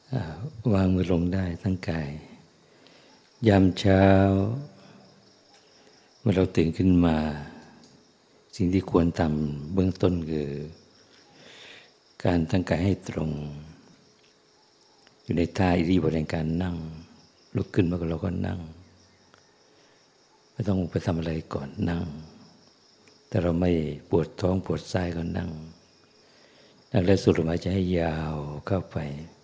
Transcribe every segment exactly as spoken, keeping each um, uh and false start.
วางมือลงได้ทั้งกายยามเช้าเมื่อเราตื่นขึ้นมาสิ่งที่ควรทำเบื้องต้นคือการตั้งกายให้ตรงอยู่ในท่าอิริยาบถแห่งการนั่งลุกขึ้นมาก็เราก็นั่งไม่ต้องไปทำอะไรก่อนนั่งแต่เราไม่ปวดท้องปวดไส้ก็นั่งนั่งแล้วสูดลมหายใจให้ยาวเข้าไป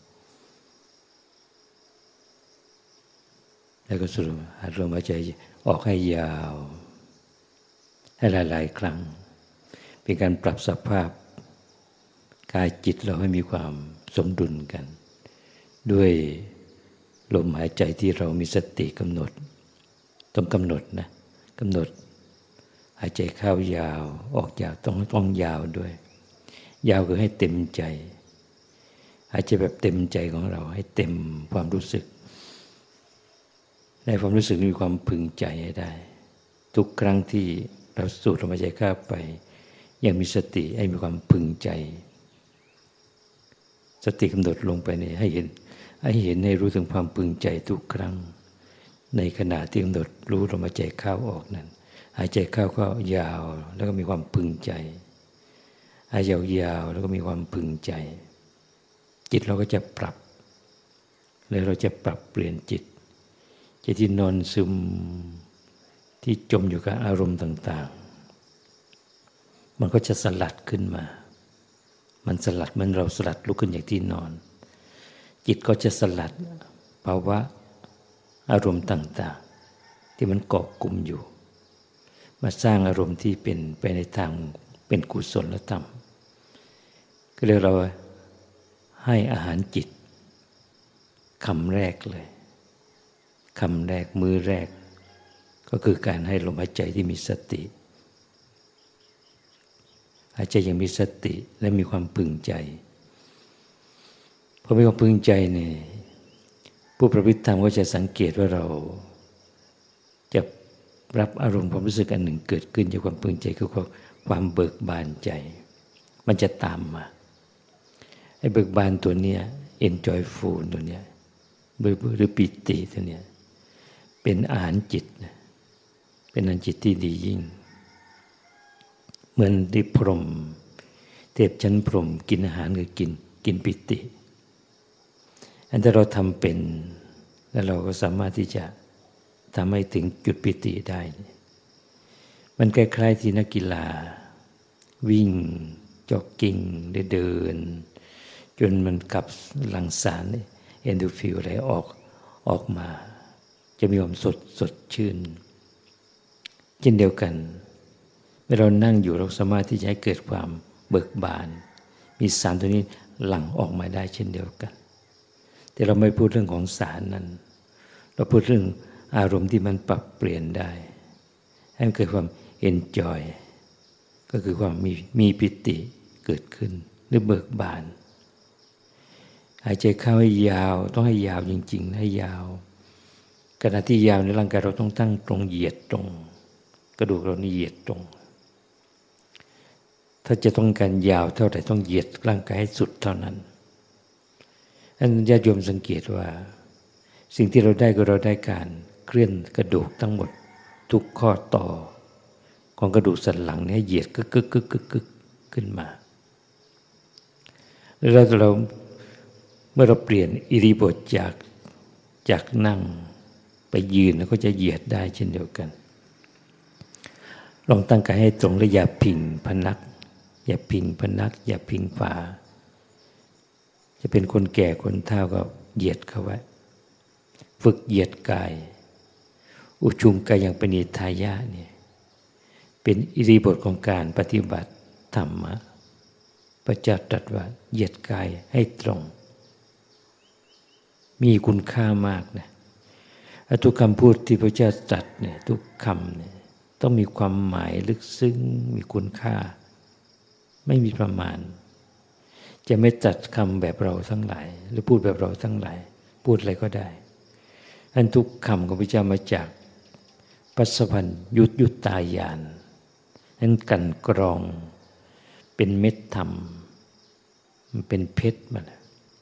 แล้วก็สูดลมหายใจออกให้ยาวให้หลายๆครั้งเป็นการปรับสภาพกายจิตเราให้มีความสมดุลกันด้วยลมหายใจที่เรามีสติกำหนดต้องกำหนดนะกำหนดหายใจเข้ายาวออกยาวต้องต้องยาวด้วยยาวคือให้เต็มใจหายใจแบบเต็มใจของเราให้เต็มความรู้สึกในความรู้สึกมีความพึงใจให้ได้ทุกครั้งที่เราสูดลมหายใจเข้าไปยังมีสติให้มีความพึงใจสติกำหนดลงไปนี่ให้เห็นให้เห็นให้รู้ถึงความพึงใจทุกครั้งในขณะที่กำหนดรู้ลมหายใจเข้าออกนั้นหายใจเข้าก็ยาวแล้วก็มีความพึงใจหายใจยาวแล้วก็มีความพึงใจจิตเราก็จะปรับแล้วเราจะปรับเปลี่ยนจิตจิตที่นอนซึมที่จมอยู่กับอารมณ์ต่างๆมันก็จะสลัดขึ้นมามันสลัดเหมือนเราสลัดลุกขึ้นจากที่นอนจิตก็จะสลัดภาวะอารมณ์ต่างๆที่มันเกาะกลุ่มอยู่มาสร้างอารมณ์ที่เป็นไปในทางเป็นกุศลธรรมก็เลยเราให้อาหารจิตคำแรกเลยคำแรกมื้อแรกก็คือการให้ลมหายใจที่มีสติหายใจอย่างมีสติและมีความพึงใจพอมีความพึงใจเนี่ยผู้ประพฤติธรรมก็จะสังเกตว่าเราจะรับอารมณ์ความรู้สึกอันหนึ่งเกิดขึ้นจากความพึงใจคือความเบิกบานใจมันจะตามมาไอ้เบิกบานตัวเนี้ย enjoyful ตัวเนี้ยหรือปิติตัวเนี้ยเป็นอาหารจิตเป็นอาหารจิตที่ดียิ่งเหมือนที่พรหมเทพชั้นพรหมกินอาหารคือกินกินปิติอันถ้าเราทำเป็นแล้วเราก็สามารถที่จะทำให้ถึงจุดปิติได้มันคล้ายๆที่นักกีฬาวิ่งจ็อกกิ้งได้เดินจนมันขับหลั่งสารเอนโดรฟินอะไรออกออกมาจะมีความสดสดชื่นเช่นเดียวกันเมื่อเรานั่งอยู่เราสามารถที่จะให้เกิดความเบิกบานมีสารตัวนี้หลั่งออกมาได้เช่นเดียวกันแต่เราไม่พูดเรื่องของสารนั้นเราพูดเรื่องอารมณ์ที่มันปรับเปลี่ยนได้ให้มันเกิดความเอนจอยก็คือความมีมีปิติเกิดขึ้นหรือเบิกบานหายใจเข้าให้ยาวต้องให้ยาวจริงๆให้ยาวขณะที่ยาวในร่างกายเราต้องตั้งตรงเหยียดตรงกระดูกเรานี่เหยียดตรงถ้าจะต้องการยาวเท่าไหร่ต้องเหยียดร่างกายให้สุดเท่านั้นอันญาติโยมสังเกตว่าสิ่งที่เราได้ก็เราได้การเคลื่อนกระดูกทั้งหมดทุกข้อต่อของกระดูกสันหลังเนี่ยเหยียดกึกกึกกึกกึกกึกขึ้นมาแล้วเราเมื่อเราเปลี่ยนอิริยาบถจากจากนั่งไปยืนแล้วก็จะเหยียดได้เช่นเดียวกันลองตั้งกายให้ตรงและอย่าพิงพนักอย่าพิงพนักอย่าพิงฝาจะเป็นคนแก่คนเฒ่าก็เหยียดเข้าไว้ฝึกเหยียดกายอุชุมกายอย่างปณิธายะเนี่ยเป็นอิริยาบถของการปฏิบัติธรรมะพระเจ้าตรัสว่าเหยียดกายให้ตรงมีคุณค่ามากนะทุกคำพูดที่พระเจ้าตรัสเนี่ยทุกคำเนี่ยต้องมีความหมายลึกซึ้งมีคุณค่าไม่มีประมาณจะไม่ตัดคำแบบเราทั้งหลายหรือพูดแบบเราทั้งหลายพูดอะไรก็ได้อันทุกคำของพระเจ้ามาจากปัสสพันยุตยุตตายานนั้นกันกรองเป็นเม็ดธรรมมันเป็นเพชรมัน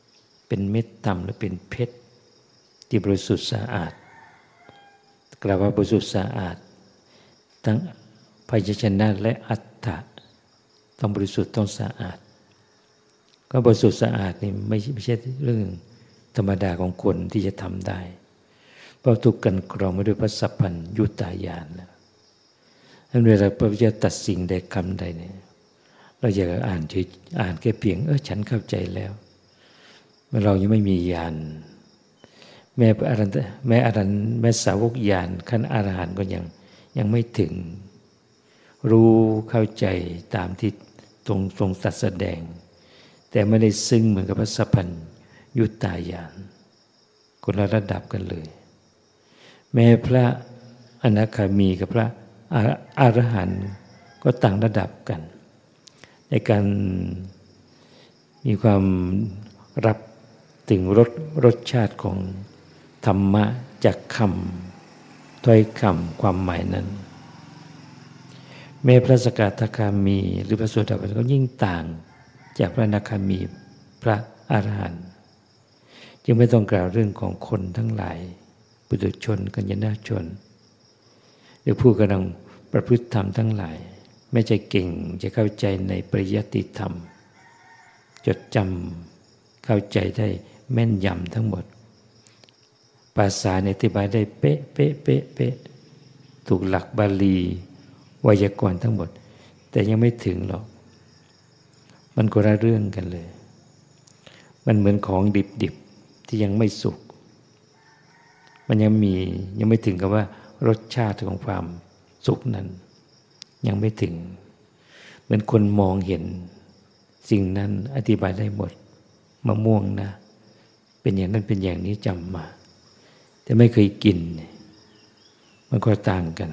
เป็นเม็ดต่ำหรือเป็นเพชรที่บริสุทธิ์สะอาดกล่าวว่าบริสุทธิ์สะอาดทั้งภายชนะและอัตถะต้องบริสุทธิ์ต้องสะอาดก็บริสุทธิ์สะอาดนี่ไม่ไม่ใช่เรื่องธรรมดาของคนที่จะทำได้เพราะถูกกันกรองมาด้วยพระสัพพัญญุตายานแล้วนั้นเวลาพระพุทธเจ้าตัดสิ่งใดคำใดเนี่ยเราอยากอ่านเฉยอ่านแค่เพียงเออฉันเข้าใจแล้วเมื่อเรายังไม่มีญาณแม่อรันแม่อรันแม่สาวกญาณขั้นอรหันต์ก็ยังยังไม่ถึงรู้เข้าใจตามที่ตรงทรงตัดแสดงแต่ไม่ได้ซึ้งเหมือนกับพระสัพพัญญุตายานคนละระดับกันเลยแม้พระอนาคามีกับพระอรหันต์ก็ต่างระดับกันในการมีความรับถึงรสรสชาติของธรรมะจากคำถ้อยคำความหมายนั้นแม้พระสกทาคามีหรือพระโสดาบันก็ยิ่งต่างจากพระอนาคามีพระอรหันต์จึงไม่ต้องกล่าวเรื่องของคนทั้งหลายปุถุชนกัญญาชนหรือผู้กำลังประพฤติธรรมทั้งหลายไม่ใช่เก่งจะเข้าใจในปริยัติธรรมจดจำเข้าใจได้แม่นยำทั้งหมดภาษาอธิบายได้เป๊ะเป๊ะเป๊ะเป๊ะถูกหลักบาลีไวยากรณ์ทั้งหมดแต่ยังไม่ถึงหรอกมันคนละเรื่องกันเลยมันเหมือนของดิบๆที่ยังไม่สุกมันยังมียังไม่ถึงกับว่ารสชาติของความสุขนั้นยังไม่ถึงเหมือนคนมองเห็นสิ่งนั้นอธิบายได้หมดมะม่วงนะเป็นอย่างนั้นเป็นอย่างนี้จำมาแต่ไม่เคยกินมันก็ต่างกัน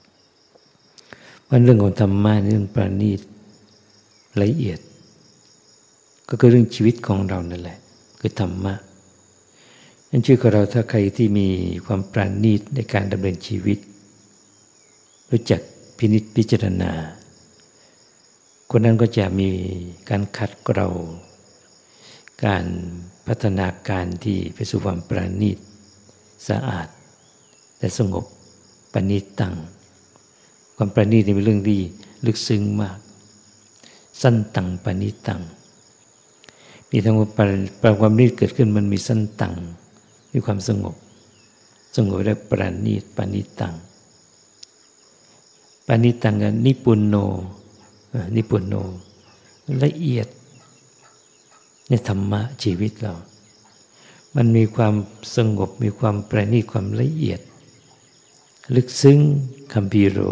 มันเรื่องของธรรมะเรื่องประณีตละเอียดก็คือเรื่องชีวิตของเรานั่นแหละคือธรรมะนั่นชื่อของเราถ้าใครที่มีความประณีตในการดำเนินชีวิตรู้จักพินิจพิจารณาคนนั้นก็จะมีการขัดเกลาการพัฒนาการที่ไปสู่ความประณีตสะอาดและสงบปณิตังความประณีตเป็นเรื่องที่ลึกซึ้งมากสั้นตังปณิตังมีทั้งความความประณีตเกิดขึ้นมันมีสั้นตังมีความสงบสงบได้ประณีตปณิตังปณิตังกับนิปุนโนนิปุนโนละเอียดในธรรมะชีวิตเรามันมีความสงบมีความประณีตความละเอียดลึกซึ้งคัมภีโร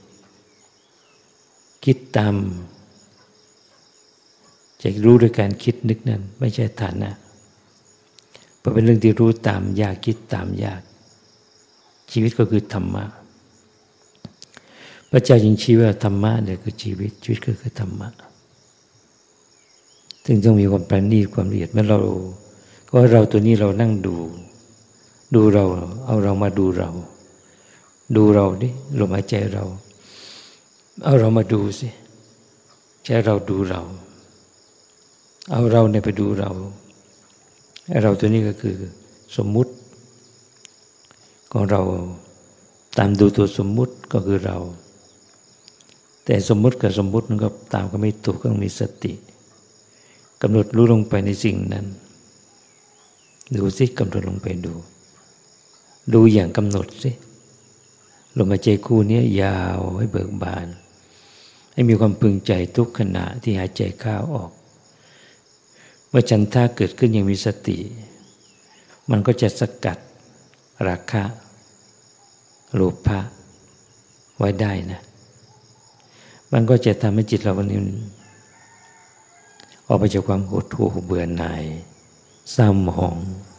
คิดตามจะรู้ด้วยการคิดนึกนั้นไม่ใช่ฐานะเพราะเป็นเรื่องที่รู้ตามยากคิดตามยากชีวิตก็คือธรรมะพระเจ้าจึงชี้ว่าธรรมะเนี่ยคือชีวิตชีวิตก็คือธรรมะซึ่งต้องมีความประณีตความละเอียดเมื่อเราก็เราตัวนี้เรานั่งดูดูเราเอาเรามาดูเราดูเราดิลมหายใจเราเอาเรามาดูสิใช้เราดูเราเอาเราเนี่ยไปดูเราเราตัวนี้ก็คือสมมุติของเราตามดูตัวสมมุติก็คือเราแต่สมมุติกับสมมุติมันก็ตามก็ไม่ถูกต้องมีสติกำหนดรู้ลงไปในสิ่งนั้นดูสิกำหนดลงไปดูดูอย่างกำหนดสิลมหายใจคู่นี้ยาวให้เบิกบานให้มีความพึงใจทุกขณะที่หายใจเข้าออกเมื่อฉันทะเกิดขึ้นยังมีสติมันก็จะสกัดราคะโลภะไว้ได้นะมันก็จะทำให้จิตเราวันนี้ออกไปจากความหดหู่เบื่อหน่ายเศร้าหมอง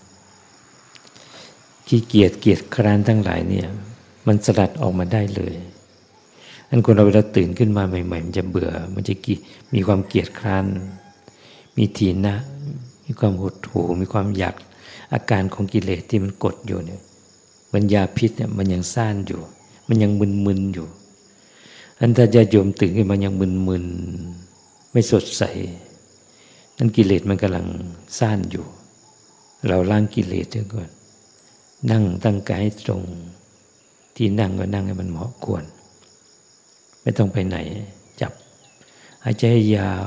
ขี้เกียจเกียจคร้านทั้งหลายเนี่ยมันสลัดออกมาได้เลยอันคนเราเวลาตื่นขึ้นมาใหม่ๆมันจะเบื่อมันจะมีความเกียจคร้านมีทีนะมีความหดหู่มีความอยากอาการของกิเลสที่มันกดอยู่เนี่ยมันยาพิษเนี่ยมันยังซ่านอยู่มันยังมึนๆอยู่อันถ้าญาติโยมตื่นขึ้นมายังมึนๆไม่สดใสนั่นกิเลสมันกำลังซ่านอยู่เราล้างกิเลสก่อนนั่งตั้งกายให้ตรงที่นั่งก็นั่งให้มันเหมาะควรไม่ต้องไปไหนจับหายใจยาว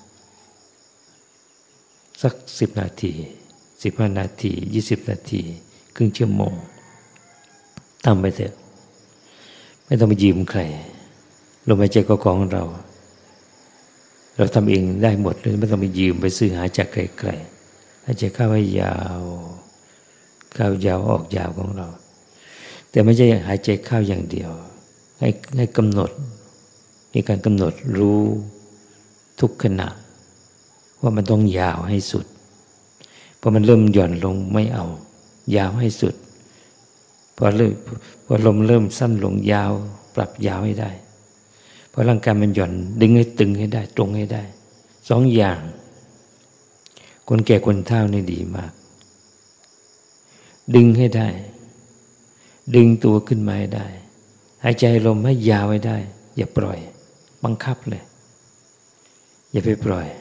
สักสิบนาทีสิบห้านาทียี่สิบนาทีครึ่งชั่วโมงทำไปเถอะไม่ต้องไปยืมใครลมหายใจก็ของเราเราทำเองได้หมดเลยไม่ต้องไปยืมไปซื้อหาจากใครๆหายใจเข้าให้ยาวเข้ายาวออกยาวของเราแต่ไม่ใช่หายใจเข้าอย่างเดียวให้ให้กำหนดมีการกำหนดรู้ทุกขณะว่ามันต้องยาวให้สุดพอมันเริ่มหย่อนลงไม่เอายาวให้สุดพอเริ่มพอลมเริ่มสั้นลงยาวปรับยาวให้ได้พอร่างกายมันหย่อนดึงให้ตึงให้ได้ตรงให้ได้สองอย่างคนแก่คนเฒ่านี่ดีมากดึงให้ได้ดึงตัวขึ้นมาให้ได้หายใจลมให้ยาวให้ได้อย่าปล่อยบังคับเลยอย่าไปปล่อย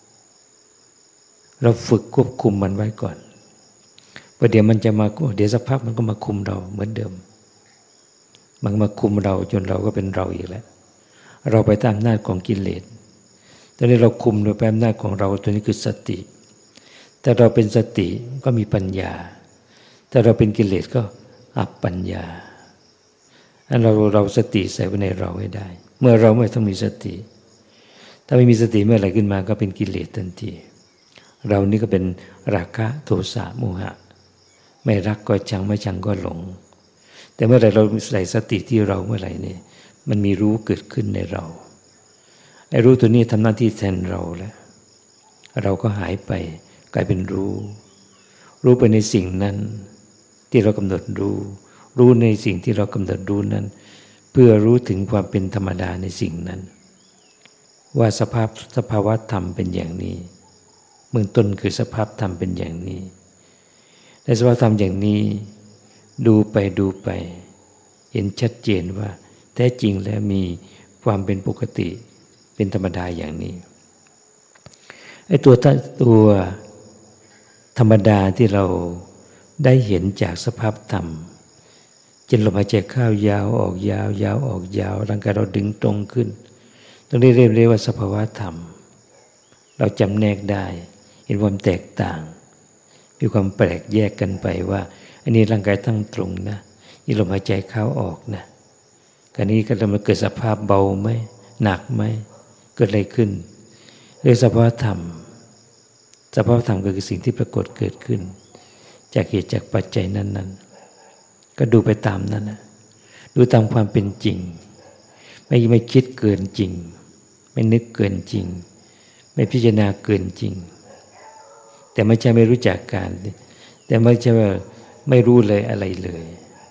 เราฝึกควบคุมมันไว้ก่อนเพราะเดี๋ยวมันจะมาเดี๋ยวสักพักมันก็มาคุมเราเหมือนเดิมมันมาคุมเราจนเราก็เป็นเราอีกแล้วเราไปตามอำนาจของกิเลสตอนนี้เราคุมโดยอำนาจของเราตัวนี้คือสติแต่เราเป็นสติก็มีปัญญาแต่เราเป็นกิเลสก็อัปปัญญาอันเราเราสติใส่ไว้ในเราให้ได้เมื่อเราไม่ต้องมีสติถ้าไม่มีสติเมื่อไหร่ขึ้นมาก็เป็นกิเลสทันทีเรานี่ก็เป็นราคะโทสะโมหะไม่รักก็ชังไม่ชังก็หลงแต่เมื่อไหร่เราใส่สติที่เราเมื่อไหร่เนี่ยมันมีรู้เกิดขึ้นในเราไอ้รู้ตัวนี้ทำหน้าที่แทนเราแล้วเราก็หายไปกลายเป็นรู้รู้ไปในสิ่งนั้นที่เรากำหนดรู้รู้ในสิ่งที่เรากำหนดรู้นั้นเพื่อรู้ถึงความเป็นธรรมดาในสิ่งนั้นว่าสภาพสภาวะธรรมเป็นอย่างนี้เบื้องต้นคือสภาพธรรมเป็นอย่างนี้ในสภาพธรรมอย่างนี้ดูไปดูไปเห็นชัดเจนว่าแท้จริงแล้วมีความเป็นปกติเป็นธรรมดาอย่างนี้ไอ้ตัวตัวธรรมดาที่เราได้เห็นจากสภาพธรรมจนลมหายใจเข้ายาวออกยาวยาวออกยาวร่างกายเราดึงตรงขึ้นตรงนี้เรียกเรียกว่าสภาวะธรรมเราจำแนกได้เห็นความแตกต่างมีความแปลกแยกกันไปว่าอันนี้ร่างกายตั้งตรงนะนี่ลมหายใจเข้าออกนะการนี้ก็จะมาเกิดสภาพเบาไหมหนักไหมเกิดอะไรขึ้นเรียกสภาวะธรรมสภาวะธรรมก็คือสิ่งที่ปรากฏเกิดขึ้นจากเหตุจากปัจจัยนั้นๆก็ดูไปตามนั้นนะดูตามความเป็นจริงไม่ไม่คิดเกินจริงไม่นึกเกินจริงไม่พิจารณาเกินจริงแต่ไม่ใช่ไม่รู้จักการแต่ไม่ใช่ว่าไม่รู้เลยอะไรเลย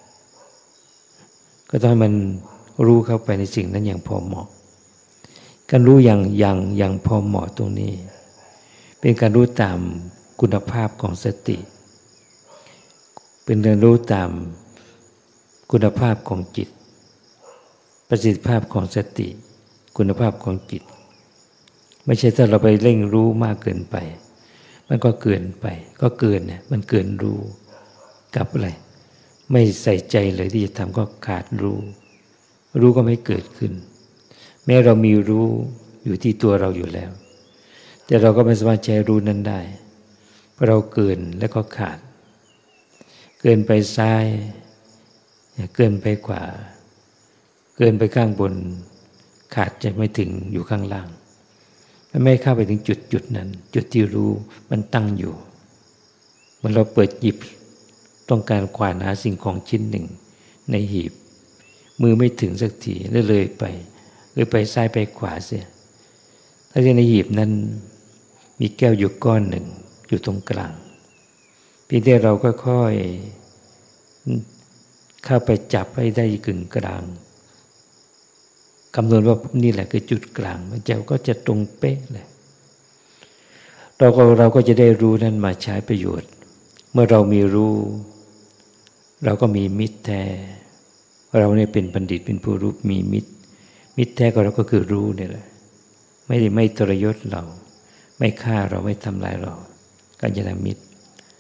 ก็ต้องให้มันรู้เข้าไปในสิ่งนั้นอย่างพอเหมาะการรู้อย่างอย่างอย่างพอเหมาะตรงนี้เป็นการรู้ตามคุณภาพของสติเป็นการรู้ตามคุณภาพของจิตประสิทธิภาพของสติคุณภาพของจิตไม่ใช่ถ้าเราไปเร่งรู้มากเกินไปมันก็เกินไปก็เกินเนี่ยมันเกินรู้กับอะไรไม่ใส่ใจเลยที่จะทำก็ขาดรู้รู้ก็ไม่เกิดขึ้นแม้เรามีรู้อยู่ที่ตัวเราอยู่แล้วแต่เราก็ไม่สามารถใช้รู้นั้นได้เพราะเราเกินแล้วก็ขาดเกินไปซ้ายเกินไปขวาเกินไปข้างบนขาดจะไม่ถึงอยู่ข้างล่างไม่เข้าไปถึงจุดจุดนั้นจุดที่รู้มันตั้งอยู่เมื่อเราเปิดหยิบต้องการควานหาสิ่งของชิ้นหนึ่งในหีบมือไม่ถึงสักทีแล้วเลยไปเลยไปซ้ายไปขวาเสียถ้าในหีบนั้นมีแก้วอยู่ก้อนหนึ่งอยู่ตรงกลางเพียงแต่เราก็ค่อยเข้าไปจับให้ได้กึ่งกลางคำนวณว่านี่แหละคือจุดกลางมันจะก็จะตรงเป๊ะเลยเราก็เราก็จะได้รู้นั้นมาใช้ประโยชน์เมื่อเรามีรู้เราก็มีมิตรแท้เราเนี่ยเป็นบัณฑิตเป็นผู้รู้มีมิตรมิตรแท้ของเราก็คือรู้นี่แหละไม่ได้ไม่ทรยศเราไม่ฆ่าเราไม่ทำลายเรากัลยาณมิตร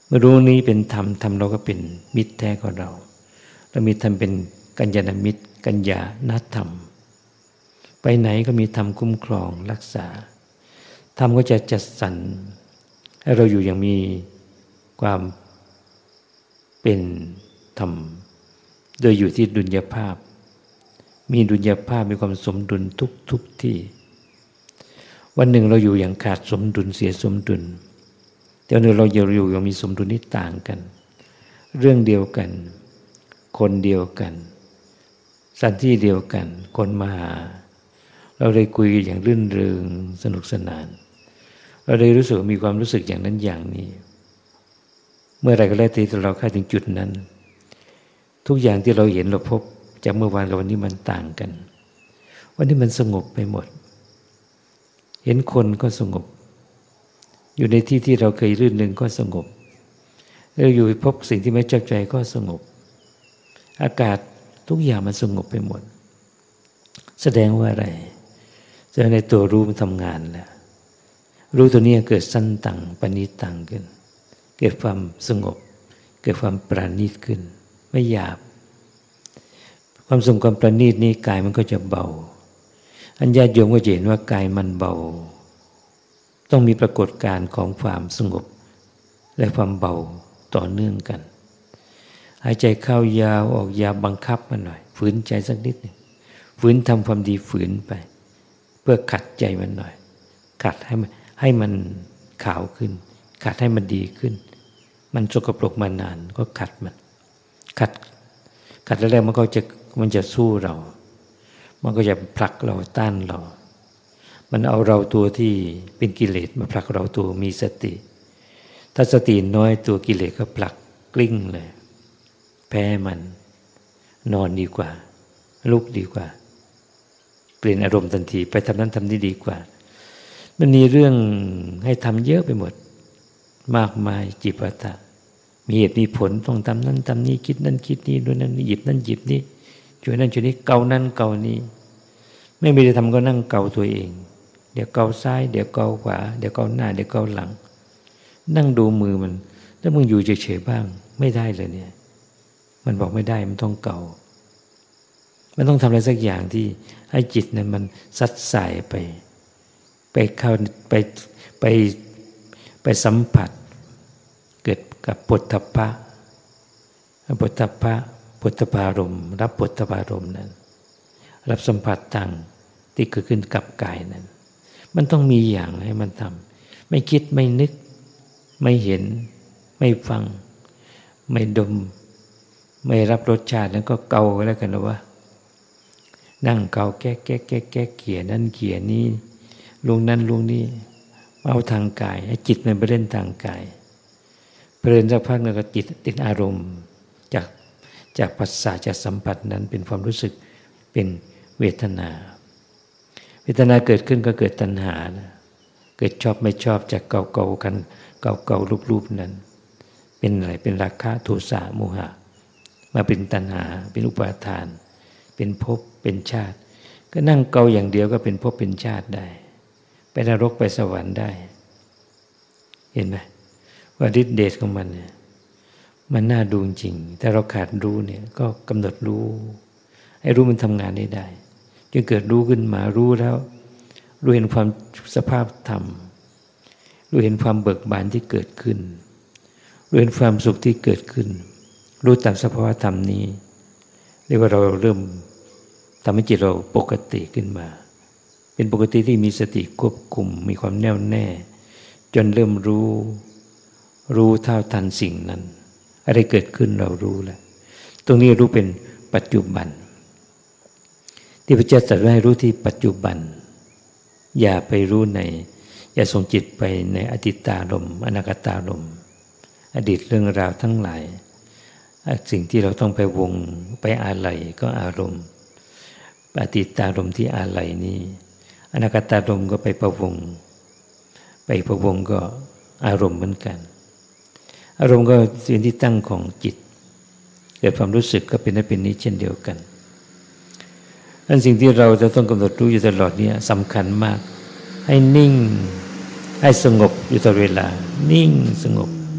เมื่อรู้นี้เป็นธรรมธรรมเราก็เป็นมิตรแท้ของเราเรามีธรรมเป็นกัญญาณมิตรกัญญาณธรรมไปไหนก็มีธรรมคุ้มครองรักษาธรรมก็จะจัดสรรให้เราอยู่อย่างมีความเป็นธรรมโดยอยู่ที่ดุลยภาพมีดุลยภาพมีความสมดุลทุกทุกที่วันหนึ่งเราอยู่อย่างขาดสมดุลเสียสมดุลแต่วันหนึ่งเราอยู่อย่างมีสมดุลที่ต่างกันเรื่องเดียวกันคนเดียวกันสถานที่เดียวกันคนมาหาเราเลยคุยอย่างรื่นเริงสนุกสนานเราเลยรู้สึกมีความรู้สึกอย่างนั้นอย่างนี้เมื่อไรก็แล้วแต่เราเข้าถึงจุดนั้นทุกอย่างที่เราเห็นเราพบจากเมื่อวานกับวันนี้มันต่างกันวันนี้มันสงบไปหมดเห็นคนก็สงบอยู่ในที่ที่เราเคยรื่นเริงก็สงบเราอยู่พบสิ่งที่ไม่ชอบใจก็สงบอากาศทุกอย่างมันสงบไปหมดแสดงว่าอะไรแสดงในตัวรู้มันทำงานแล้วรู้ตัวนี้เกิดสั้นตังปณิตังขึ้นเกิดความสงบเกิดความปราณีตขึ้นไม่หยาบความสงบความประณีตนี้กายมันก็จะเบาอัญญาโยมก็จะเห็นว่ากายมันเบาต้องมีปรากฏการณ์ของความสงบและความเบาต่อเนื่องกันหายใจเข้ายาวออกยาวบังคับมันหน่อยฝืนใจสักนิดหนึ่งฝืนทำความดีฝืนไปเพื่อขัดใจมันหน่อยขัดให้มันให้มันขาวขึ้นขัดให้มันดีขึ้นมันสกปรกมานานก็ขัดมันขัดขัดแล้วมันก็จะมันจะสู้เรามันก็จะผลักเราต้านเรามันเอาเราตัวที่เป็นกิเลสมาผลักเราตัวมีสติถ้าสติน้อยตัวกิเลสก็ผลักกลิ้งเลยแพ้มันนอนดีกว่าลุกดีกว่าเปลี่ยนอารมณ์ทันทีไปทำนั้นทำนี้ดีกว่ามันมีเรื่องให้ทำเยอะไปหมดมากมายจิปาถะมีเหตุมีผลต้องทำนั้นทำนี้คิดนั้นคิดนี้ด้วยนั้นหยิบนั้นหยิบนี้ช่วยนั้นช่วยนี้เกานั้นเกานี้ไม่มีอะไรทำก็นั่งเกาตัวเองเดี๋ยวเกาซ้ายเดี๋ยวเกาขวาเดี๋ยวเกาหน้าเดี๋ยวเกาหลังนั่งดูมือมันแล้วมึงอยู่เฉยๆบ้างไม่ได้เลยเนี่ยมันบอกไม่ได้มันต้องเกามันต้องทำอะไรสักอย่างที่ให้จิตนั้นมันซัดสายไปไปเข้าไปไปไปสัมผัสเกิดกับปุถตภะปุถตภะปุถตภารมณ์รับปุถตภารมณ์นั้นรับสัมผัสทางที่เกิดขึ้นกับกายนั้นมันต้องมีอย่างให้มันทำไม่คิดไม่นึกไม่เห็นไม่ฟังไม่ดมไม่รับรสชาติแล้วก็เกาไว้แล้วกันนะว่านั่งเกาแก้แก้แก้แก้เขี่ยนั่นเขี่ยนี้ลุงนั่นลุงนี่เอาทางกายให้จิตมันไปเล่นทางกายเพลินสักพักนึงก็จิตติดอารมณ์จากจากภาษาจากสัมผัสนั้นเป็นความรู้สึกเป็นเวทนาเวทนาเกิดขึ้นก็เกิดตัณหานะเกิดชอบไม่ชอบจากเก่าๆกันเก่าๆรูปๆนั้นเป็นอะไรเป็นราคะโทสะโมหะมาเป็นตัณหาเป็นอุปาทานเป็นภพเป็นชาติก็นั่งเกาอย่างเดียวก็เป็นภพเป็นชาติได้ไปนรกไปสวรรค์ได้เห็นไหมว่าฤทธิเดชของมันเนี่ยมันน่าดูจริงแต่เราขาดรู้เนี่ยก็กำหนดรู้ให้รู้มันทำงานได้ได้จนเกิดรู้ขึ้นมารู้แล้วรู้เห็นความสภาพธรรมรู้เห็นความเบิกบานที่เกิดขึ้นรู้เห็นความสุขที่เกิดขึ้นรู้ตามสภาวะธรรมนี้เรียกว่าเราเริ่มทำให้จิตเราปกติขึ้นมาเป็นปกติที่มีสติควบคุมมีความแน่วแน่จนเริ่มรู้รู้เท่าทันสิ่งนั้นอะไรเกิดขึ้นเรารู้แล้วตรงนี้รู้เป็นปัจจุบันที่พระเจ้าตรัสไว้ให้รู้ที่ปัจจุบันอย่าไปรู้ในอย่าส่งจิตไปในอดีตารมณ์อนาคตารมณ์อดีตเรื่องราวทั้งหลายสิ่งที่เราต้องไปวงไปอาลัยก็อารมณ์อดีตารมณ์ที่อาลัยนี้อนาคตารมณ์ก็ไปประวงไปประวงก็อารมณ์เหมือนกันอารมณ์ก็เป็นที่ตั้งของจิตเกิดความรู้สึกก็เป็นนั้นเป็นนี้เช่นเดียวกันอันสิ่งที่เราจะต้องกำหนดรู้อยู่ตลอดนี้สำคัญมากให้นิ่งให้สงบอยู่ตลอดเวลานิ่งสงบ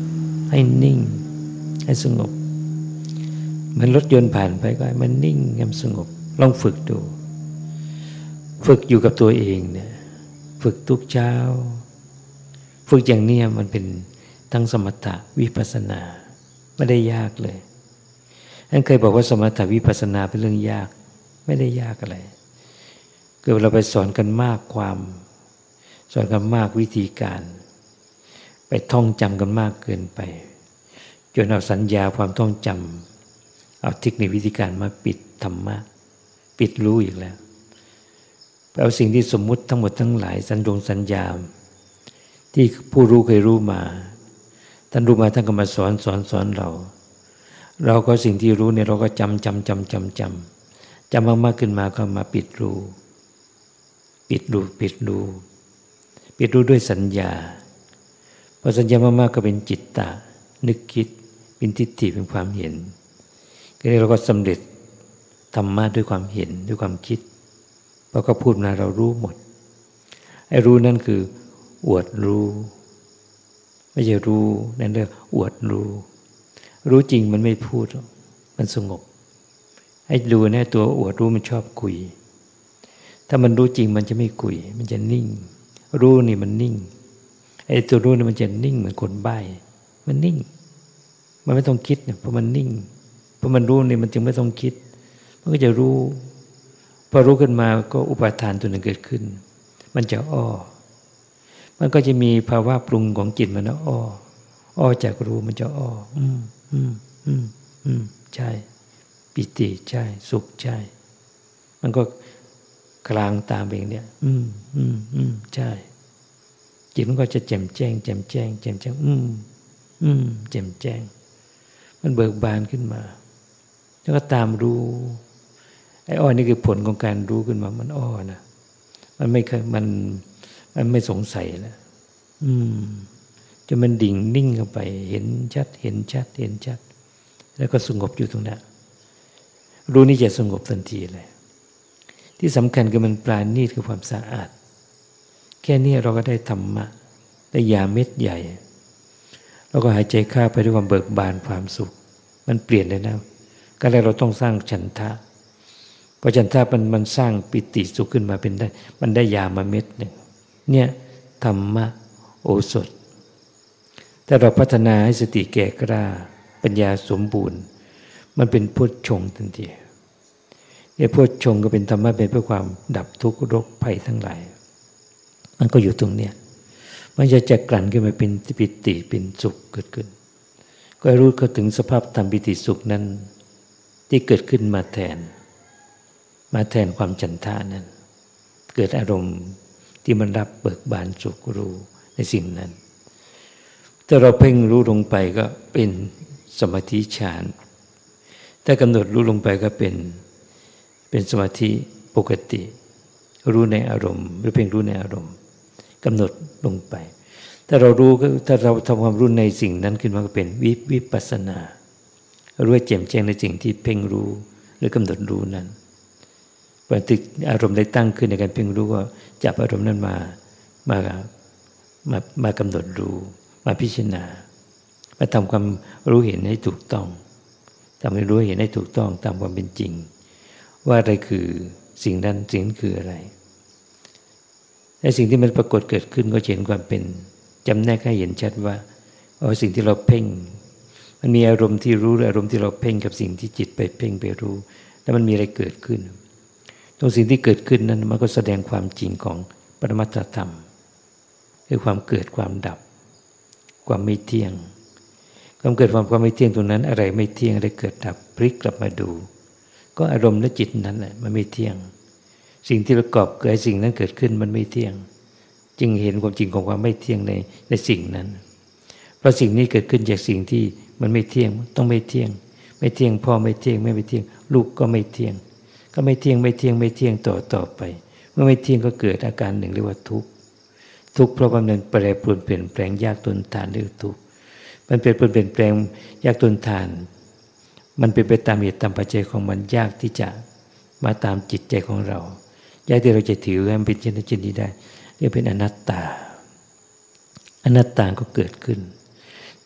ให้นิ่งให้สงบเหมือนรถยนต์ผ่านไปก็ให้มันนิ่งให้มันสงบลองฝึกดูฝึกอยู่กับตัวเองเนี่ยฝึกทุกเช้าฝึกอย่างนี้มันเป็นทั้งสมถะวิปัสสนาไม่ได้ยากเลยท่านเคยบอกว่าสมถะวิปัสสนาเป็นเรื่องยากไม่ได้ยากอะไรเกิดเราไปสอนกันมากความสอนกันมากวิธีการไปท่องจำกันมากเกินไปจนเอาสัญญาความท่องจำเอาเทคนิควิธีการมาปิดธรรมะปิดรู้อีกแล้วเอาสิ่งที่สมมุติทั้งหมดทั้งหลายสัญญงสัญญาที่ผู้รู้เคยรู้มาท่านรู้มาท่านก็มาสอนสอนสอนเราเราก็สิ่งที่รู้เนี่ยเราก็จำจำจำจำจำจำมากๆขึ้นมาก็มาปิดรู้ปิดรู้ปิดรู้ปิดรู้ด้วยสัญญาพอสัญญามากๆก็เป็นจิตตะนึกคิดเป็นทิฏฐิเป็นความเห็นก็เลยเราก็สำเร็จธรรมะด้วยความเห็นด้วยความคิดพอเขาพูดมาเรารู้หมดไอ้รู้นั่นคืออวดรู้ไม่ใช่รู้นั่นเรียกอวดรู้รู้จริงมันไม่พูดมันสงบไอ้ดูเนี่ยตัวอวดรู้มันชอบคุยถ้ามันรู้จริงมันจะไม่คุยมันจะนิ่งรู้นี่มันนิ่งไอ้ตัวรู้นี่มันจะนิ่งเหมือนคนใบ้มันนิ่งมันไม่ต้องคิดเนี่ยเพราะมันนิ่งเพราะมันรู้นี่มันจึงไม่ต้องคิดมันก็จะรู้พอรู้ขึ้นมาก็อุปาทานตัวหนึ่งเกิดขึ้นมันจะอ้อมันก็จะมีภาวะปรุงของจิตมันนะอ้ออ้อจากรู้มันจะอ้ออืมอืมอืมอืมใช่ปิติใช่สุขใช่มันก็กลางตามเองเนี่ยอืมอืมอืมใช่จิตมันก็จะแจ่มแจ้งแจ่มแจ้งแจ่มแจ้งอืมอืมแจ่มแจ้งมันเบิกบานขึ้นมาแล้วก็ตามรู้ไอ้อ้อนี่คือผลของการรู้ขึ้นมามันอ้อนะมันไม่เคยมันมันไม่สงสัยแล้วอืมจนมันดิ่งนิ่งเข้าไปเห็นชัดเห็นชัดเห็นชัดแล้วก็สงบอยู่ตรงนั้นรู้นี่จะสงบทันทีเลยที่สำคัญคือมันปราณีตคือความสะอาดแค่นี้เราก็ได้ธรรมะได้ยาเม็ดใหญ่เราก็หายใจเข้าไปด้วยความเบิกบานความสุขมันเปลี่ยนเลยนะก็เลยเราต้องสร้างฉันทะพอฉันทะมันมันสร้างปิติสุขขึ้นมาเป็นได้มันได้ยามาเม็ดหนึ่งเนี่ยธรรมะโอสถถ้าเราพัฒนาให้สติแก่กล้าปัญญาสมบูรณ์มันเป็นพุทธชงทันทีไอ้พุทธชงก็เป็นธรรมะเป็นเพื่อความดับทุกข์โรคภัยทั้งหลายมันก็อยู่ตรงเนี้ยมันจะจะกลั่นขึ้นมาเป็นปิติเป็นสุขเกิดขึ้นก็รู้เข้าถึงสภาพธรรมปิติสุขนั้นที่เกิดขึ้นมาแทนมาแทนความฉันทะนั้นเกิดอารมณ์ที่มันรับเบิกบานสุขรู้ในสิ่งนั้นถ้าเราเพ่งรู้ลงไปก็เป็นสมาธิฌานถ้ากำหนดรู้ลงไปก็เป็นเป็นสมาธิปกติรู้ในอารมณ์หรือเพ่งรู้ในอารมณ์กำหนดลงไปถ้าเรารู้ก็ถ้าเราทำความรู้ในสิ่งนั้นขึ้นมาก็เป็นวิวิปัสสนารู้แจ่มแจ้งในสิ่งที่เพ่งรู้หรือกำหนดรู้นั้นพอติดอารมณ์ได้ตั้งขึ้นในการเพ่งรู้ก็จับอารมณ์นั้นมามามามากำหนดรู้มาพิจารณามาทำความรู้เห็นให้ถูกต้องทำให้รู้เห็นให้ถูกต้องตามความเป็นจริงว่าอะไรคือสิ่งนั้นสิ่งนั้นคืออะไรในสิ่งที่มันปรากฏเกิดขึ้นก็เห็นความเป็นจำแนกให้เห็นชัดว่าอ๋อสิ่งที่เราเพ่งมันมีอารมณ์ที่รู้อารมณ์ที่เราเพ่งกับสิ่งที่จิตไปเพ่งไปรู้แล้วมันมีอะไรเกิดขึ้นตรงสิ่งที่เกิดขึ้นนั้นมันก็แสดงความจริงของปรมัตถธรรมคือความเกิดความดับความไม่เที่ยงความเกิดความความไม่เที่ยงตรงนั้นอะไรไม่เที่ยงอะไรเกิดดับพลิกกลับมาดูก็อารมณ์และจิตนั้นแหละมันไม่เที่ยงสิ่งที่ประกอบเกิดสิ่งนั้นเกิดขึ้นมันไม่เที่ยงจึงเห็นความจริงของความไม่เที่ยงในในสิ่งนั้นเพราะสิ่งนี้เกิดขึ้นจากสิ่งที่มันไม่เที่ยงต้องไม่เที่ยงไม่เที่ยงพ่อไม่เที่ยงแม่ไม่เที่ยงลูกก็ไม่เที่ยงก็ไม่เที่ยงไม่เที่ยงไม่เที่ยงต่อต่อไปเมื่อไม่เที่ยงก็เกิดอาการหนึ่งเรียกว่าทุกข์ทุกข์เพราะว่ามันแปรปรวนเปลี่ยนแปลงยากทนทานเรียกทุกข์มันเปลี่ยนเปลี่ยนแปลงยากทนทานมันเป็นไปตามเหตุตามปัจจัยของมันยากที่จะมาตามจิตใจของเรายากที่เราจะถือให้มันเป็นเช่นนั้นเช่นนี้ได้เรียกเป็นอนัตตาอนัตตาก็เกิดขึ้น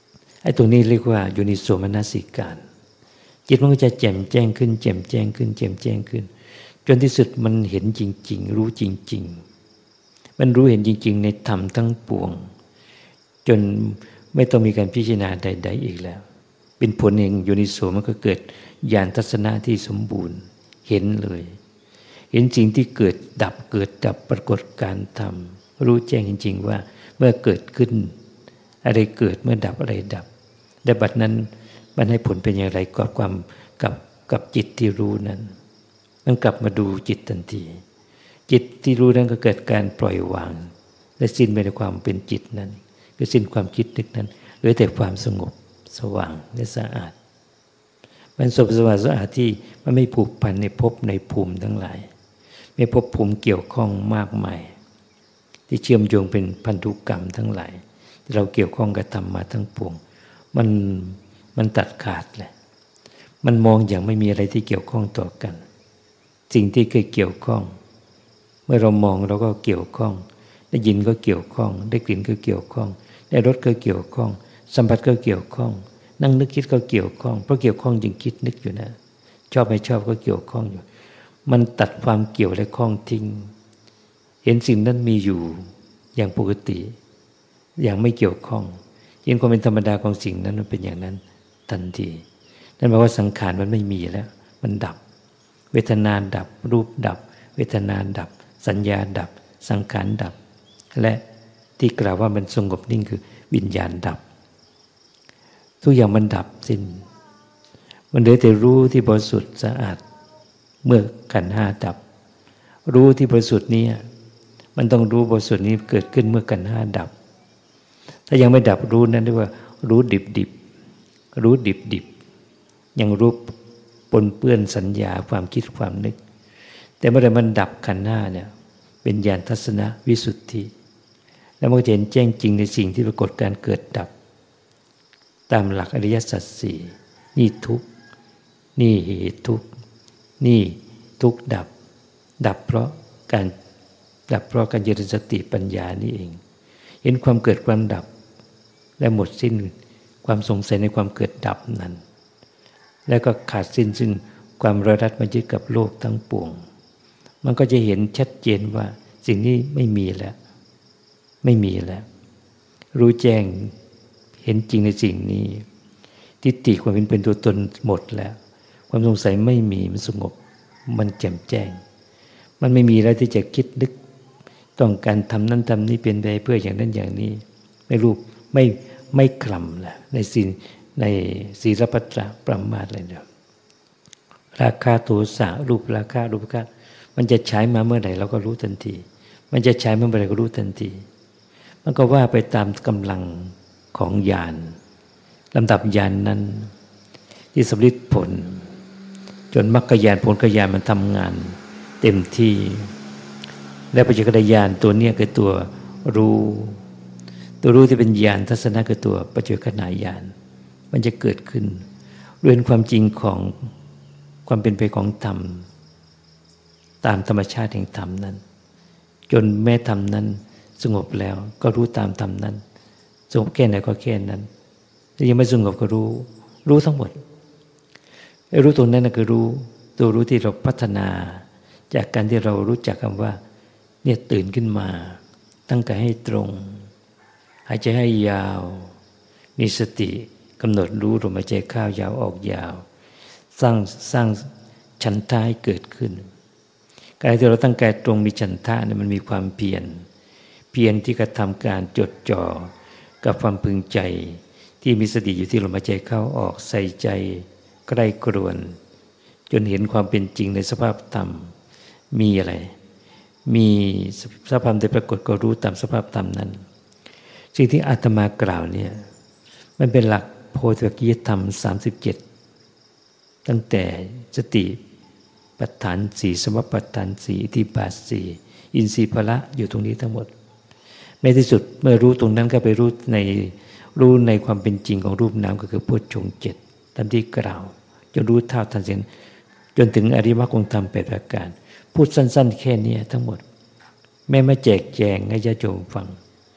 ไอ้ตรงนี้เรียกว่าโยนิโสมนสิการจิตมันก็จะแจ่มแจ้งขึ้นแจ่มแจ้งขึ้นแจ่มแจ้งขึ้นจนที่สุดมันเห็นจริงๆรู้จริงๆมันรู้เห็นจริงๆในธรรมทั้งปวงจนไม่ต้องมีการพิจารณาใดๆอีกแล้วเป็นผลเองโยนิโสมันก็เกิดญาณทัศนะที่สมบูรณ์เห็นเลยเห็นสิ่งที่เกิดดับเกิดดับปรากฏการธรรมรู้แจ้งจริงๆว่าเมื่อเกิดขึ้นอะไรเกิดเมื่อดับอะไรดับแต่บัดนั้นมันให้ผลเป็นอย่างไรกับความกับกับจิตที่รู้นั้นมันกลับมาดูจิตทันทีจิตที่รู้นั้นก็เกิดการปล่อยวางและสิ้นไปในความเป็นจิตนั้นก็สิ้นความคิดนึกนั้นเหลือแต่ความสงบสว่างและสะอาดมันสงบสว่างสะอาดที่มันไม่ผูกพันในภพในภูมิทั้งหลายไม่ภพภูมิเกี่ยวข้องมากมายที่เชื่อมโยงเป็นพันธุกรรมทั้งหลายที่เราเกี่ยวข้องกับธรรมมาทั้งปวงมันมันตัดขาดเลยมันมองอย่างไม่มีอะไรที่เกี่ยวข้องต่อกันสิ่งที่เคยเกี่ยวข้องเมื่อเรามองเราก็เกี่ยวข้องได้ยินก็เกี่ยวข้องได้กลิ่นก็เกี่ยวข้องได้รสก็เกี่ยวข้องสัมผัสก็เกี่ยวข้องนั่งนึกคิดก็เกี่ยวข้องเพราะเกี่ยวข้องจึงคิดนึกอยู่นะชอบไม่ชอบก็เกี่ยวข้องอยู่มันตัดความเกี่ยวและข้องทิ้งเห็นสิ่งนั้นมีอยู่อย่างปกติอย่างไม่เกี่ยวข้องเห็นความเป็นธรรมดาของสิ่งนั้นมันเป็นอย่างนั้นทันทีนั่นหมายว่าสังขารมันไม่มีแล้วมันดับเวทนาดับรูปดับเวทนาดับสัญญาดับสังขารดับและที่กล่าวว่ามันสงบนิ่งคือวิญญาณดับทุกอย่างมันดับสิ้นมันเหลือแต่รู้ที่บริสุทธิ์สะอาดเมื่อขันธ์ห้าดับรู้ที่บริสุทธิ์นี้มันต้องรู้บริสุทธิ์นี้เกิดขึ้นเมื่อขันธ์ห้าดับถ้ายังไม่ดับรู้นั้นเรียกว่ารู้ดิบดิบรู้ดิบดิบยังรู้ปนเปื้อนสัญญาความคิดความนึกแต่เมื่อใดมันดับขันธ์ห้าเนี่ยเป็นญาณทัศนะวิสุทธิแล้วมันก็จะเห็นแจ้งจริงในสิ่งที่ปรากฏการเกิดดับตามหลักอริยสัจสี่นี่ทุกข์นี่เหตุทุกข์นี่ทุกข์ดับดับเพราะการดับเพราะการเจริญสติปัญญานี่เองเห็นความเกิดความดับและหมดสิ้นความสงสัยในความเกิดดับนั้นแล้วก็ขาดสิ้นซึ่งความระดัดมายึดกับโลกทั้งปวงมันก็จะเห็นชัดเจนว่าสิ่งนี้ไม่มีแล้วไม่มีแล้วรู้แจ้งเห็นจริงในสิ่งนี้ทิฏฐิความเป็นเป็นตัวตนหมดแล้วความสงสัยไม่มีมันสงบมันแจ่มแจ้งมันไม่มีแล้วที่จะคิดนึกต้องการทำนั้นทำนี้เป็นไปเพื่ออย่างนั้นอย่างนี้ไม่รู้ไม่ไม่กล่ำแล้วในสิ่งในศีลปัตตะประมาทอะไรเนี่ยราคะโทสะรูปราคะรูปราคะมันจะใช้มาเมื่อไหร่เราก็รู้ทันทีมันจะใช้เมื่อไหร่ก็รู้ทันทีมันก็ว่าไปตามกำลังของญาณลำดับญาณ น, นั้นที่สำลิดผลจนมรรคญาณผลญาณมันทำงานเต็มที่และปัจจัยญาณตัวนี้คือตัวรู้ตัวรู้ที่เป็นญาณทัศนะคือตัวปัจจัยขณะญาณมันจะเกิดขึ้นเรียนความจริงของความเป็นไปของธรรมตามธรรมชาติแห่งธรรมนั้นจนแม้ธรรมนั้นสงบแล้วก็รู้ตามธรรมนั้นสงบแค่ไหนก็แค่นั้นถ้ายังไม่สงบก็รู้รู้ทั้งหมดไอ้รู้ตรงนั้นนะคือรู้ตัวรู้ที่เราพัฒนาจากการที่เรารู้จักคำว่าเนี่ยตื่นขึ้นมาตั้งกายให้ตรงหายใจให้ยาวมีสติกำหนดรู้ลมหายใจเข้ายาวออกยาวสร้างสร้างฉันทะให้เกิดขึ้นการที่เราตั้งกายตรงมีฉันทะเนี่ยมันมีความเพียรเพียรที่กระทำการจดจ่อกับความพึงใจที่มีสติอยู่ที่ลมหายใจเข้าออกใส่ใจใกล้กรวนจนเห็นความเป็นจริงในสภาพธรรมมีอะไรมีสภาพที่ปรากฏก็รู้ตามสภาพธรรมนั้นสิ่งที่อาตมากล่าวเนี่ยมันเป็นหลักโพธิปัจจยธรรมสามสิบเจ็ดตั้งแต่สติปัฏฐานสี่สมปัฏฐานสี่อิทธิบาทสี่อินทรีย์พละอยู่ตรงนี้ทั้งหมดในที่สุดเมื่อรู้ตรงนั้นก็ไปรู้ในรู้ในความเป็นจริงของรูปนามก็คือโพชฌงค์เจ็ดตามที่กล่าวจนรู้เท่าทันเสียจนถึงอริยมรรคองค์ธรรมแปดประการพูดสั้นๆแค่นี้ทั้งหมดแม้ไม่แจกแจงให้ญาติโยมฟัง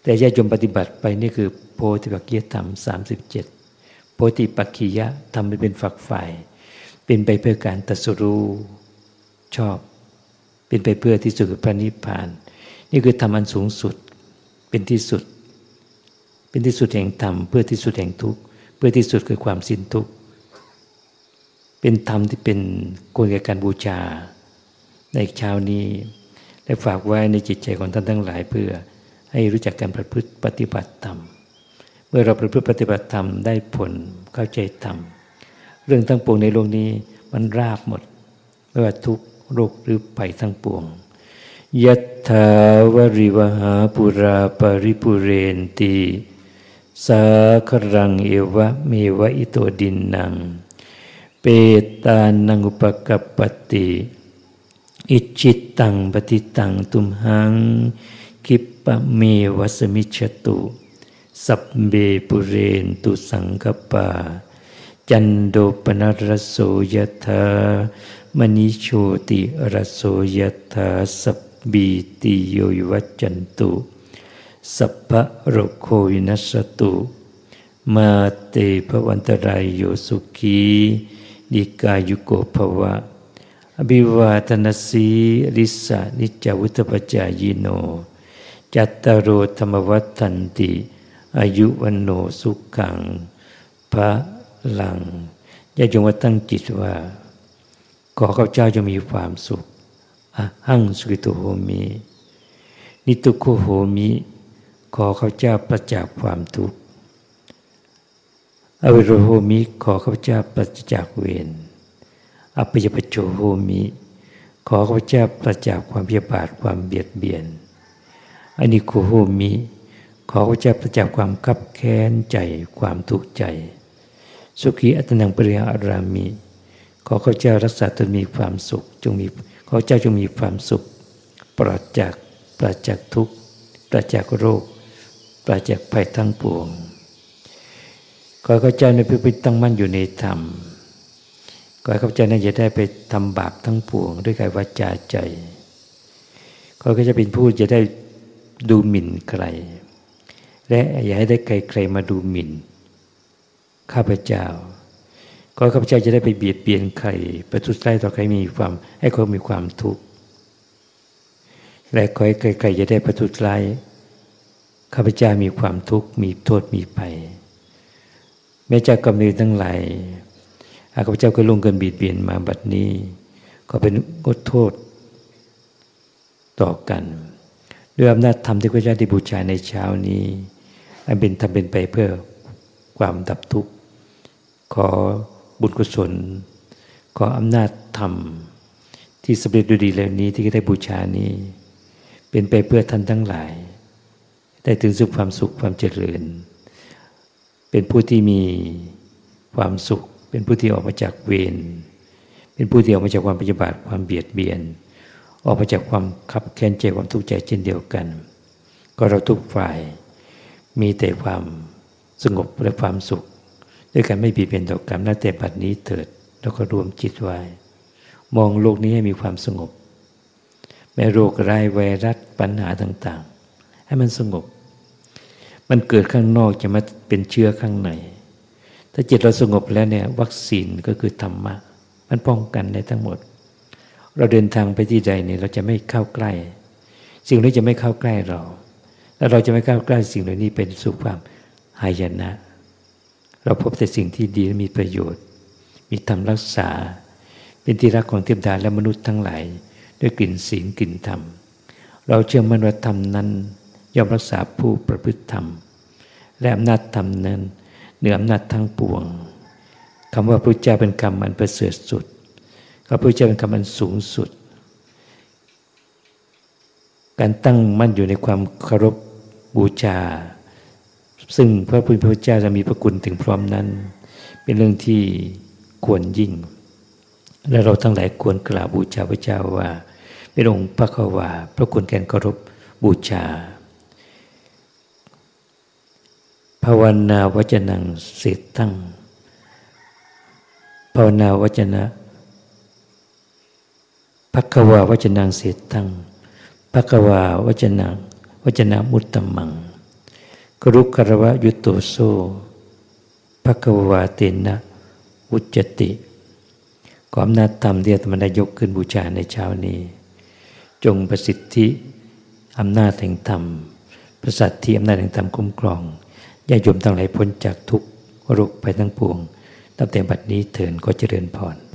แต่ญาติโยมปฏิบัติไปนี่คือโพธิปักขิยธรรมสามสิบเจ็ดโพธิปักขิยะทำเป็นฝักฝ่ายเป็นไปเพื่อการตรัสรู้ชอบเป็นไปเพื่อที่สุดคือพระนิพพานนี่คือธรรมอันสูงสุดเป็นที่สุดเป็นที่สุดแห่งธรรมเพื่อที่สุดแห่งทุกข์เพื่อที่สุดคือความสิ้นทุกข์เป็นธรรมที่เป็นควรแก่การบูชาในเช้านี้และฝากไว้ในจิตใจของท่านทั้งหลายเพื่อให้รู้จักการประพฤติปฏิบัติธรรมเมื่อเราประพฤติปฏิบัติธรรมได้ผลเข้าใจธรรมเรื่องทั้งปวงในโลกนี้มันราบหมดไม่ว่าทุกข์โรคหรือภัยทั้งปวงยัตถาวริวหาปุราปริปุเรนติสาครังเอวะเมวะอิโตดินนังเปตานังอุปกัปปติอิจิตตังปฏิตังตุมหังคิปปะเมวะสมิจฉตุสัพเบปุเรนตุสังคปาจันโดปนรสโสยถามณิโชติรสโสยถาสัพบีติโยวิวัจจันตุสัพพะโรโควินัสตุมาเตภวันตรายโยสุขีดิกายุโกภวะอภิวาทนาสีริสานิจจวุฒปจายโนจัตตารโอธรรมวัฏันติอายุวันโนสุขังพระลังญาติโยมว่าตั้งจิตว่าขอข้าพเจ้าจะมีความสุขอะหังสุขิโตโหมินิทุกขโหมิขอข้าพเจ้าปราศจากความทุกข์อวิโรโหมิขอข้าพเจ้าปราศจากเวรอัปยปโจโหมิขอข้าพเจ้าปราศจากความพยาบาทความเบียดเบียนอนิโคโหมิขอข้าพเจ้าปราศจากความคับแค้นใจความทุกข์ใจสุขีอัตนังปริหารามิขอข้าพเจ้ารักษาตนมีความสุขจงมีขอข้าพเจ้าจงมีความสุขปราศจากปราศจากทุกข์ปราศจากโรคปราศจากภัยทั้งปวงขอข้าพเจ้าในพิพิธตั้งมั่นอยู่ในธรรมขอให้ข้าพเจ้านั้นจะได้ไปทำบาปทั้งปวงด้วยกายวาจาใจขอข้าพเจ้าเป็นผู้จะได้ดูหมิ่นใครและอย่าให้ได้ใครๆมาดูหมิ่นข้าพเจ้าขอข้าพเจ้าจะได้ไปเบียดเบียนใครประทุษร้ายต่อใครมีความให้เขามีความทุกข์และขอให้ใครๆจะได้ประทุษร้ายข้าพเจ้ามีความทุกข์มีโทษมีภัยแม้เจ้ากรรมนายทั้งหลายหากข้าพเจ้าเคยล่วงเกินเบียดเบียนมาบัดนี้ขอเป็นอดโทษต่อกันด้วยอำนาจธรรมที่ข้าพเจ้าได้บูชาในเช้านี้อันเป็นทำเป็นไปเพื่อความดับทุกข์ขอบุญกุศลขออำนาจธรรมที่สำเร็จด้วยดีแล้วนี้ที่ได้บูชานี้เป็นไปเพื่อท่านทั้งหลายได้ถึงสุขความสุขความเจริญเป็นผู้ที่มีความสุขเป็นผู้ที่ออกมาจากเวรเป็นผู้ที่ออกมาจากความปฏิบัติความเบียดเบียนออกมาจากความขับแค้นใจความทุกข์ใจเช่นเดียวกันก็เราทุกฝ่ายมีแต่ความสงบและความสุขด้วยการไม่เบียดเบียนต่อกันนับแต่บัดนี้เถิดแล้วก็รวมจิตไว้มองโลกนี้ให้มีความสงบแม้โรคร้ายไวรัสปัญหาต่างๆให้มันสงบมันเกิดข้างนอกจะมาเป็นเชื้อข้างในถ้าจิตเราสงบแล้วเนี่ยวัคซีนก็คือธรรมะมันป้องกันได้ทั้งหมดเราเดินทางไปที่ใดเนี่ยเราจะไม่เข้าใกล้สิ่งนี้จะไม่เข้าใกล้เราแล้วเราจะไม่เข้าใกล้สิ่งเหล่านี้เป็นสุขความหายนะเราพบแต่สิ่งที่ดีและมีประโยชน์มีธรรมรักษาเป็นที่รักของเทวดาและมนุษย์ทั้งหลายด้วยกลิ่นศีลกลิ่นธรรมเราเชื่อมั่นว่าธรรมนั้นย่อมรักษาผู้ประพฤติธรรมและอำนาจธรรมนั้นเหนืออำนาจทั้งปวงคำว่าพระพุทธเจ้าเป็นคำอันประเสริฐสุดพระพุทธเจ้าเป็นคำอันสูงสุดการตั้งมั่นอยู่ในความเคารพบูชาซึ่งพระพุทธเจ้าจะมีพระคุณถึงพร้อมนั้นเป็นเรื่องที่ควรยิ่งและเราทั้งหลายควรกราบบูชาพระเจ้าว่าเป็นองค์พระควาพระคุณแก่เคารพบูชาภาวนาวจนังเสตังภาวนาวจนะภควาวจนังเสตังภควาวจนังวจนะมุตตมังกรุกรวะยุตโตโซภควาเตนะอุจจติขออำนาจธรรมที่อาตมาได้ยกขึ้นบูชาในเช้านี้จงประสิทธิอำนาจแห่งธรรมประสัทธิอำนาจแห่งธรรมคุ้มครองญาติโยมทั้งหลายพ้นจากทุกข์โรคภัยทั้งปวงตั้งแต่บัดนี้เถิดขอเจริญพร